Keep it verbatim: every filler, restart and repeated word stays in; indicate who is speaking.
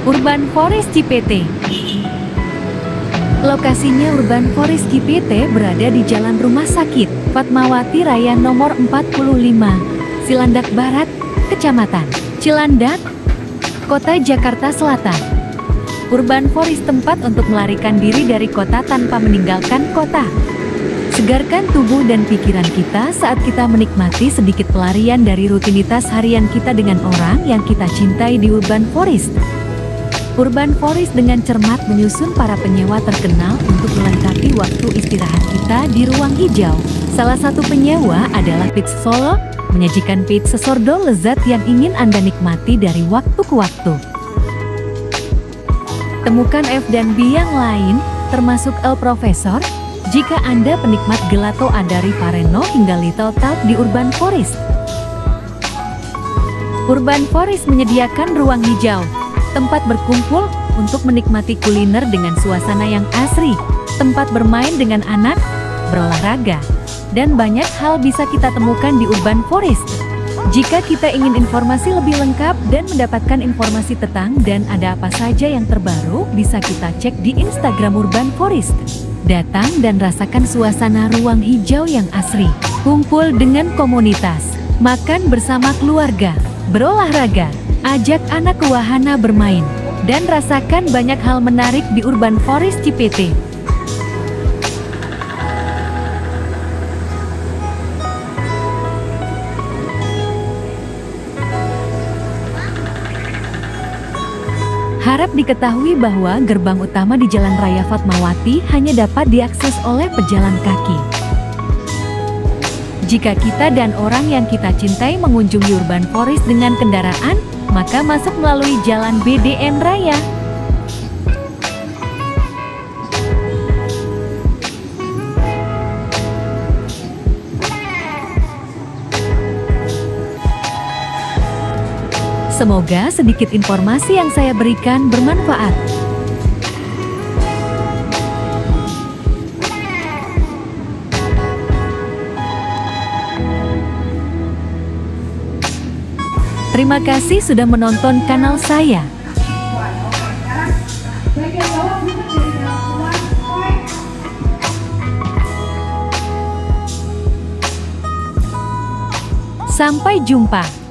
Speaker 1: Urban Forest Cipete. Lokasinya Urban Forest Cipete berada di Jalan Rumah Sakit Fatmawati Raya nomor empat puluh lima, Cilandak Barat, Kecamatan Cilandak, Kota Jakarta Selatan. Urban Forest tempat untuk melarikan diri dari kota tanpa meninggalkan kota. Segarkan tubuh dan pikiran kita saat kita menikmati sedikit pelarian dari rutinitas harian kita dengan orang yang kita cintai di Urban Forest. Urban Forest dengan cermat menyusun para penyewa terkenal untuk melengkapi waktu istirahat kita di ruang hijau. Salah satu penyewa adalah Pizza Solo, menyajikan pizza sordo lezat yang ingin Anda nikmati dari waktu ke waktu. Temukan F dan B yang lain, termasuk El Profesor, jika Anda penikmat gelato dari Pareno hingga Little Talk di Urban Forest. Urban Forest menyediakan ruang hijau, tempat berkumpul untuk menikmati kuliner dengan suasana yang asri, tempat bermain dengan anak, berolahraga, dan banyak hal bisa kita temukan di Urban Forest. Jika kita ingin informasi lebih lengkap dan mendapatkan informasi tentang dan ada apa saja yang terbaru, bisa kita cek di Instagram Urban Forest. Datang dan rasakan suasana ruang hijau yang asri, kumpul dengan komunitas, makan bersama keluarga, berolahraga, ajak anak ke wahana bermain, dan rasakan banyak hal menarik di Urban Forest Cipete. Harap diketahui bahwa gerbang utama di Jalan Raya Fatmawati hanya dapat diakses oleh pejalan kaki. Jika kita dan orang yang kita cintai mengunjungi Urban Forest dengan kendaraan, maka masuk melalui Jalan B D N Raya. Semoga sedikit informasi yang saya berikan bermanfaat. Terima kasih sudah menonton kanal saya. Sampai jumpa.